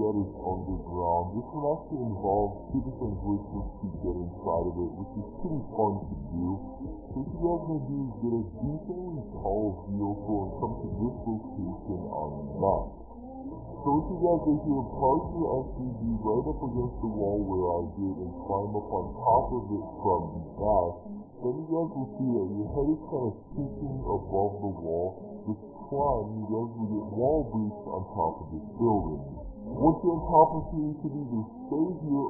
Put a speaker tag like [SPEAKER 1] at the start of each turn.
[SPEAKER 1] that is underground. This one actually involves two different glitches to get inside of it, which is pretty fun to do. So what you guys are going to do is get a decently tall vehicle and come to this location on the map. So what you guys are here, park your SUV right up against the wall where I did and climb up on top of it from the back. Then you guys will see that your head is kind of peeking above the wall. With climb, you guys will get wall breach on top of this building. Once you're on top of here, you can either stay here